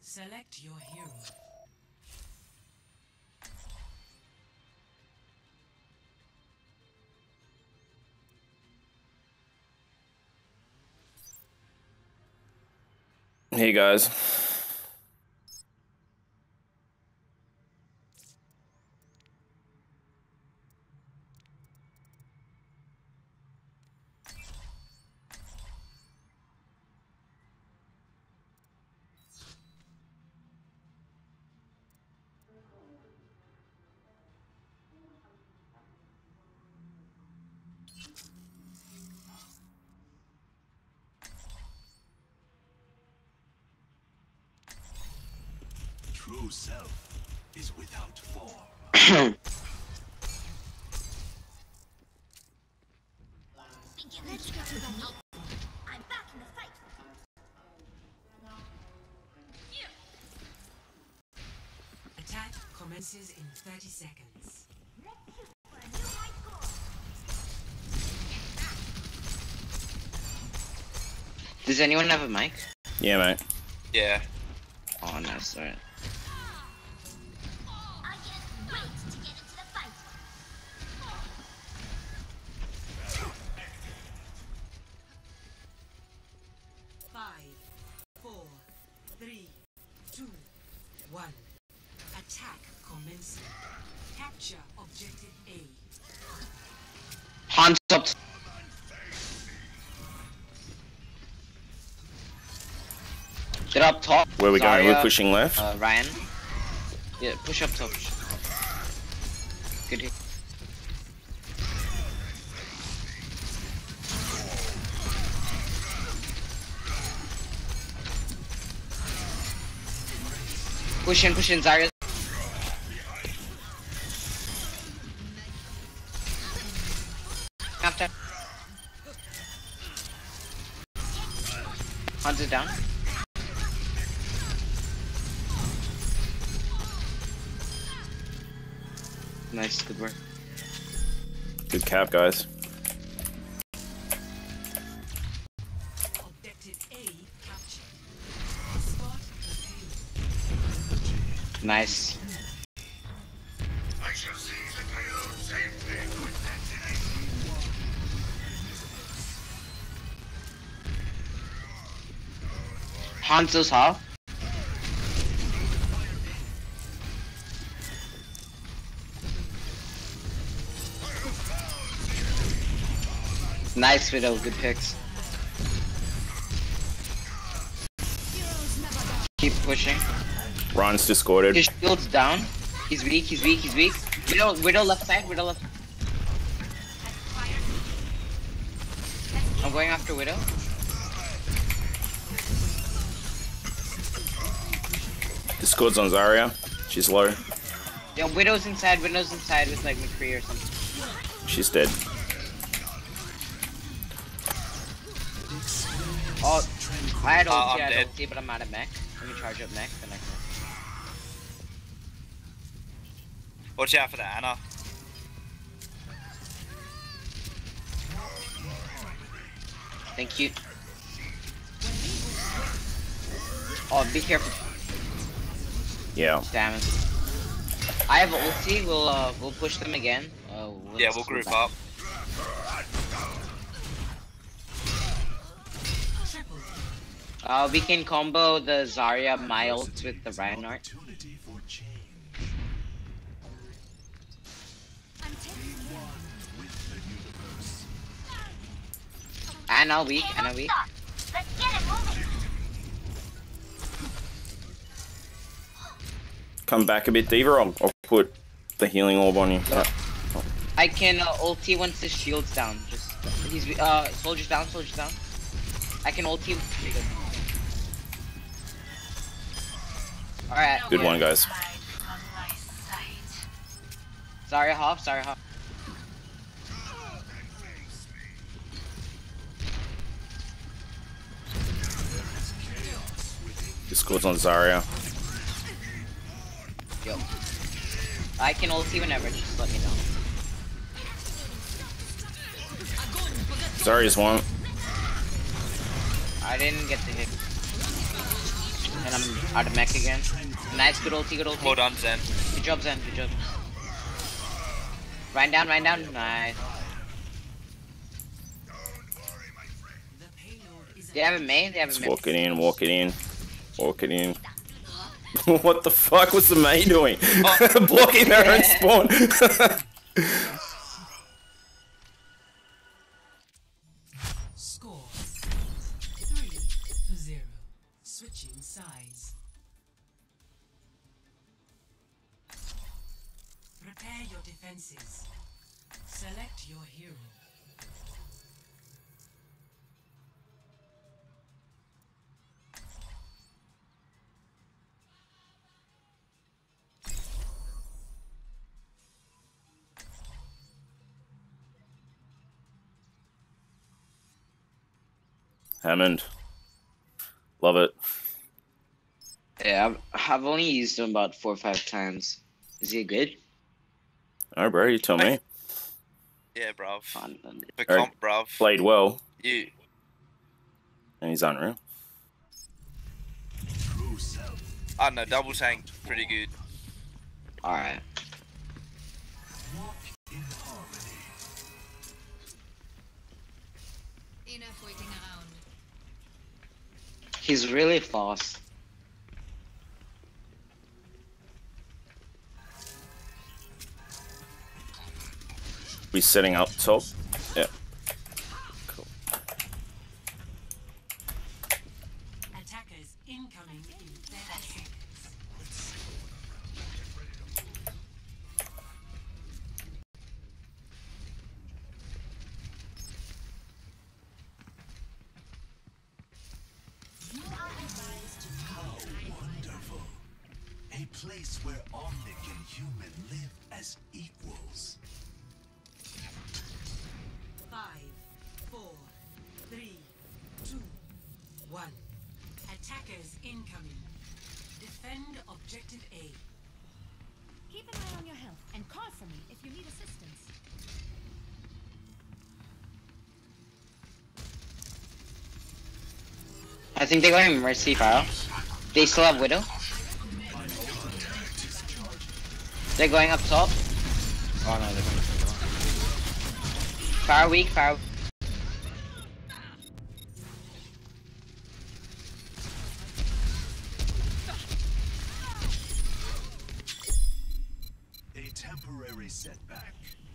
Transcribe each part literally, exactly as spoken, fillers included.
Select your hero. Hey guys. True self is without form. Let's get to the meat. I'm back in the fight. Attack commences in thirty seconds. Let's shoot for a new high score. Does anyone have a mic? Yeah, mate. Yeah. Oh, nice. Alright. I can't wait to get into the fight. Five, four, three, two, one. Attack commencing. Capture objective A. Hans up. Get up top. Where are we going? Zarya, We're pushing left. Uh, Ryan. Yeah, push up top. Good hit. Push in, push in, Zarya. After. Hans is down. Nice, good work. Good cap, guys. Objective A captured. Spot the Nice. I shall see the payload safely with Hanzo's half. Nice Widow, good picks. Keep pushing. Ron's discorded. His shield's down. He's weak, he's weak, he's weak. Widow, Widow left side, Widow left. I'm going after Widow. Discord's on Zarya. She's low. Yeah, Widow's inside, Widow's inside with like McCree or something. She's dead. Oh, I had Uh, ulti, I'm I had dead. ulti, but I'm out of mech. Let me charge up mech, then I can. Watch out for the Anna. Thank you. Oh, be careful. Yeah. Damn it. I have ulti, we'll uh, we'll push them again. Uh, we'll Yeah, we'll group up. Uh, we can combo the Zarya my ult with the Reinhardt. opportunity for change. I'm taking care. With the universe. Anna weak, Anna weak. Let's get it moving. Come back a bit, Diva. I'll, I'll put the healing orb on you. Yeah. I can uh, ulti once his shield's down. Just he's uh soldiers down, soldiers down. I can ulti. Pretty good. All right. Good one, guys. Zarya half, Zarya half. Discord's on Zarya. Yo. I can ulti whenever. Just let me know. Zarya's one. I didn't get the hit. And I'm out of mech again. Nice, good ulti, good ulti. Well done, Zen. Good job, Zen, good job. Ryan down, Ryan down. Nice. The payload is They have a main, they have a Let's main. walk it in, walk it in, walk it in. What the fuck was the Mei doing? Blocking their own spawn. score three to zero. Switching sides. Prepare your defenses. Select your hero. Hammond. Love it. Yeah, I've, I've only used him about four or five times. Is he good? Alright, bro, you tell me. Yeah, bruv. Fun. The Alright. comp, bruv. Played well, You. and he's unreal. I don't know, double tank, pretty good. Alright. Enough waiting around. He's really fast. We setting up top. Yeah. Cool. Attackers incoming in thirty seconds. Wonderful. A place where Omnic and human live as equals. Five, four, three, two, one. Attackers incoming. Defend objective A. Keep an eye on your health and call for me if you need assistance. I think they're going Mercy Pharaoh. They still have Widow. They're going up top. Oh no, they're going up top. Pharaoh weak, Pharaoh. A temporary setback.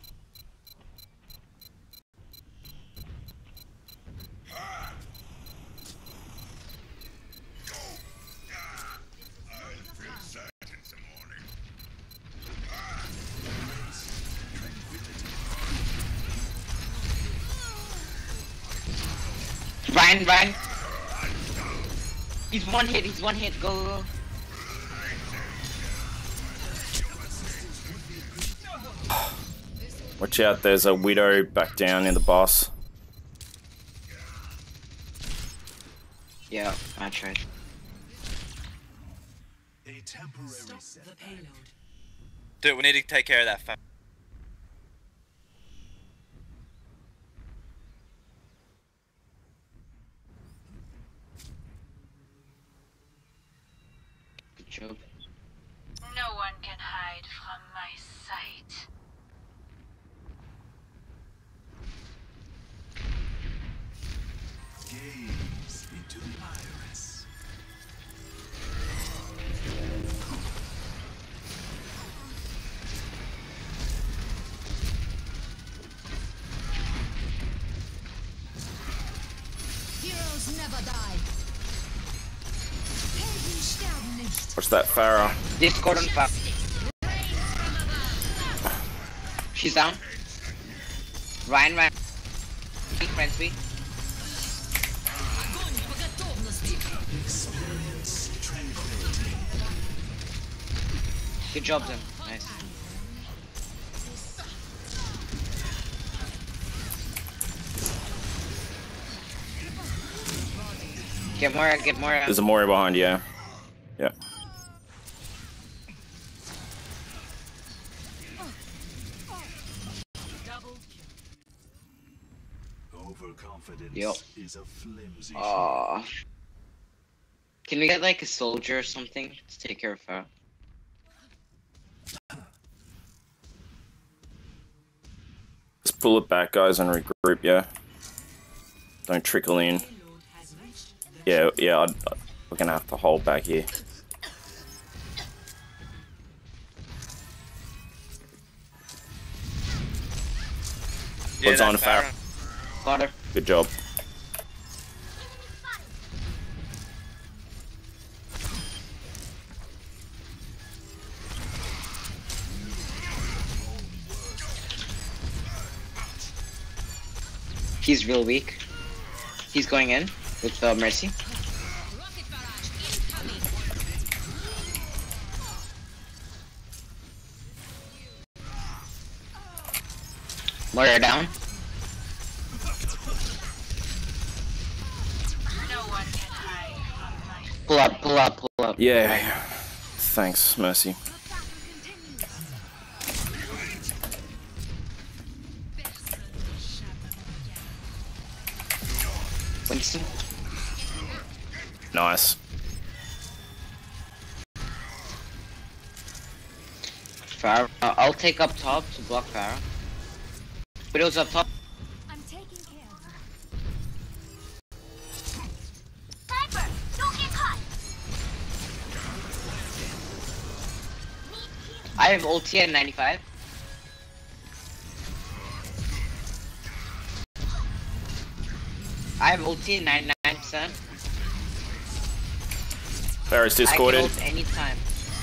I'll feel sad in the morning. Ryan, Ryan. He's one hit, he's one hit. Go, go, go. Watch out, there's a Widow back down in the boss. Yeah, I tried. A temporary Stop the setback. payload. Dude, we need to take care of that fa- Good job. No one can hide from my sight. Gaze into the iris. Heroes never die. Helden sterben nicht. Watch that Pharaoh. Discord on Pharaoh. She's down. Ryan, Ryan. Friends, we. Experience tranquility. Good job, Zen. Nice. Get more, get more. There's a Moira behind, yeah. Yeah. Double kill. Overconfidence Yep. is a flimsy Oh. Can we get like a soldier or something to take care of her? Let's pull it back, guys, and regroup. Yeah. Don't trickle in. Payload has reached the Yeah, yeah. I'd, we're gonna have to hold back here. Yeah, What's that on, Farah? Farah. Got her. Good job. He's real weak. He's going in with uh, Mercy. Moira down. Pull up, pull up, pull up. Yeah. Thanks, Mercy. Winston. Nice. Farah. Uh, I'll take up top to block Farah. Widow's up top. I'm taking care of her. Sniper, don't get caught. I have ulti at ninety-five. I have ulti at ninety-nine percent. Farah's I can discorded. ult anytime.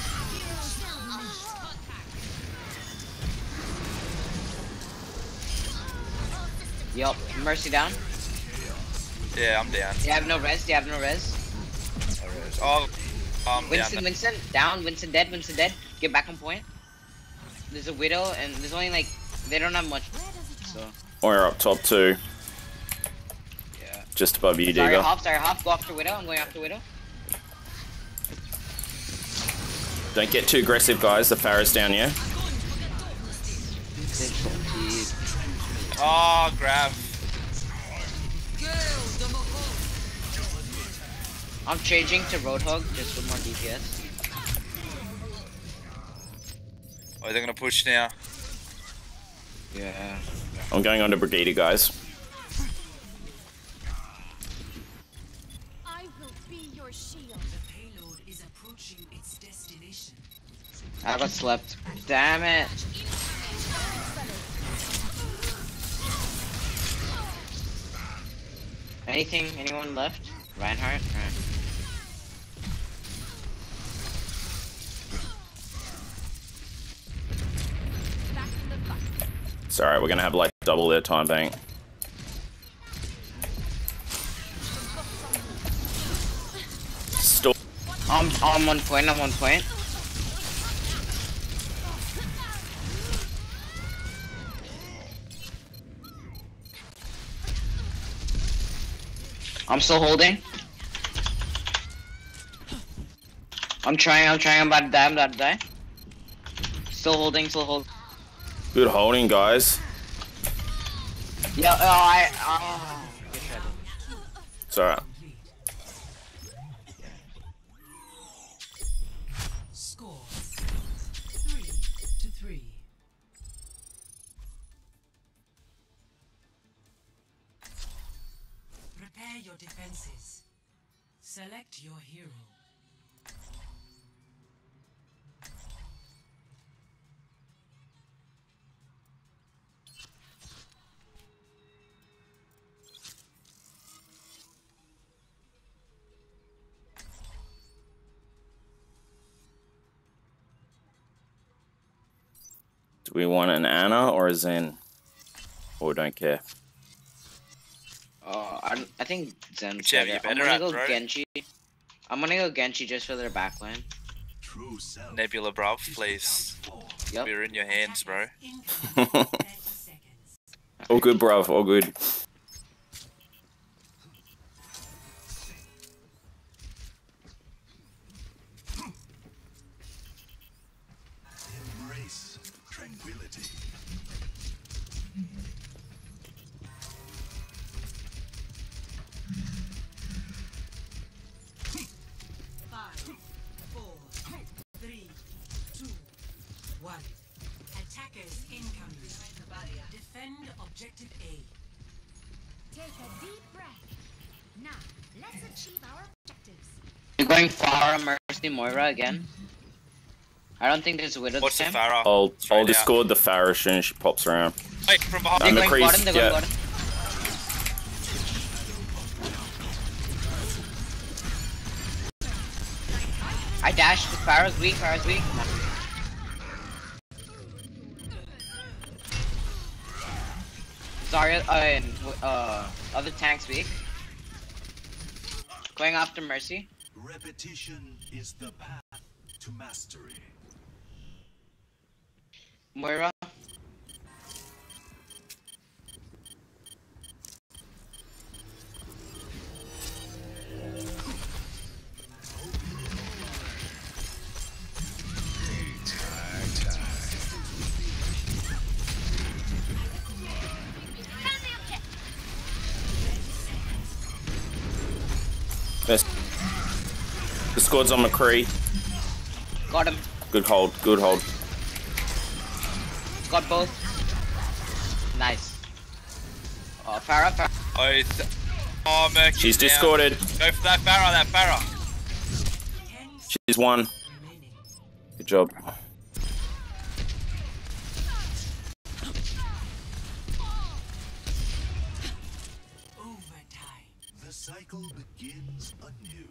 Yup, Mercy down. Yeah, I'm down. Do you have no res? Do you have no res? Oh, um, Winston, down. Winston, down. Winston dead. Winston dead. Get back on point. There's a widow, and there's only like they don't have much. So We're up top too. yeah. Just above you, Sorry, Digger. Hop. Sorry, Hop. Go after widow. I'm going after widow. Don't get too aggressive, guys. The Farah's down here. Oh, grab. I'm changing to Roadhog just for more D P S. Oh, they're gonna push now. Yeah. I'm going on to Brigadier, guys. I will be your shield. The payload is approaching its destination. I got slept. Damn it. Anything? Anyone left? Reinhardt? Right. Back in the fight. It's alright, we're gonna have like double their time bank. Still. I'm, I'm on point. I'm on point. I'm still holding. I'm trying, I'm trying, I'm about to die, I'm about to die. Still holding, still holding. Good holding, guys. Yeah, oh, I, oh. Good shot. It's alright. Score three to three. Prepare your defenses. Select your hero. Do we want an Anna or a Zen? Or don't care? Oh, I, I think Zen's Whichever better. you I'm better gonna at, go bro. Genji. I'm gonna go Genji just for their backline. True self. Nebula, bro, please. Yep. We're in your hands, bro. thirty seconds. All good, bruv. All good. Embrace tranquility. Objective A. Take a deep breath. Now, let's achieve our objectives. You're going far on Mercy Moira again? I don't think there's a Widow What's this the time. Pharah? I'll Straight I'll out. discord the Pharah as soon as she pops around. Wait, from behind. Um, They're going McCree's- bottom, they're going yeah. bottom. I dashed. Pharah's weak, Pharah's weak. Sorry, uh, and, uh, other tank's weak. Going after Mercy. Repetition is the path to mastery. Moira. Yes. The squad's on McCree. Got him. Good hold, good hold. Got both. Nice. Oh, Pharah, Pharah. Oh, it's... oh Mercury's She's down. discorded. Go for that Pharah, that Pharah. ten She's one. remaining. Good job. Overtime. The cycle begins anew.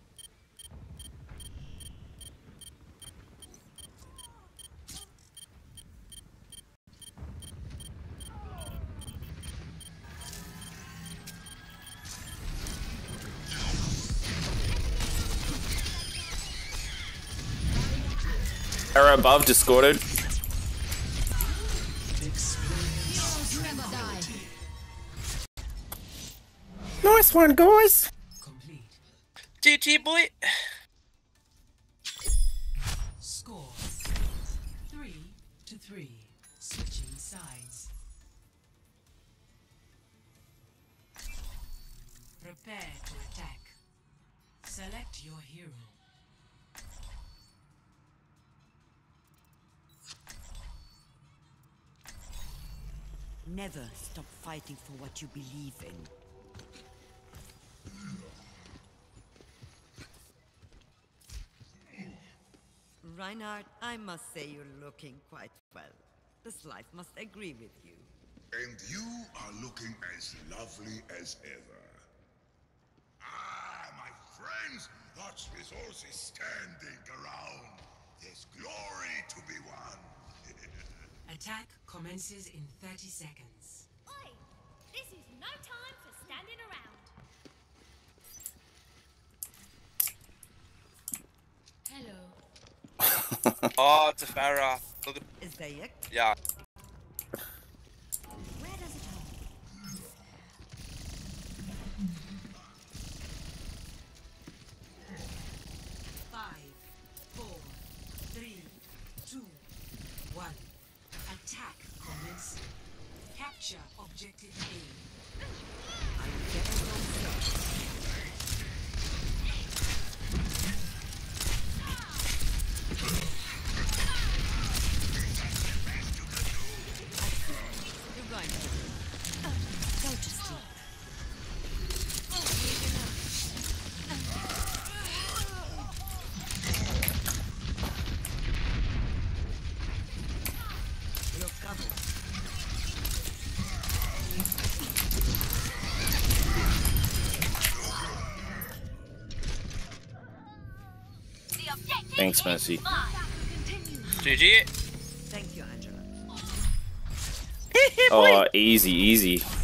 Pharah above, discorded. Nice one, guys. Complete. G G, boy. Score. Three to three. Switching sides. Prepare to attack. Select your hero. Never stop fighting for what you believe in. Reinhardt, I must say you're looking quite well. This life must agree with you. And you are looking as lovely as ever. Ah, my friends, watch resources standing around. There's glory to be won. Attack commences in thirty seconds. Oi! This is no time for standing around. Hello. Oh, it's a Pharah. Look at... Is that it? yeah. Where does it home? Five, four, three, two, one. Attack commence. Capture objective A. I'm getting no sense. You're going to go to sleep. You're covered. The objective Thanks, is Mercy. mine. G G. Thank you, Angela. Oh, easy, easy.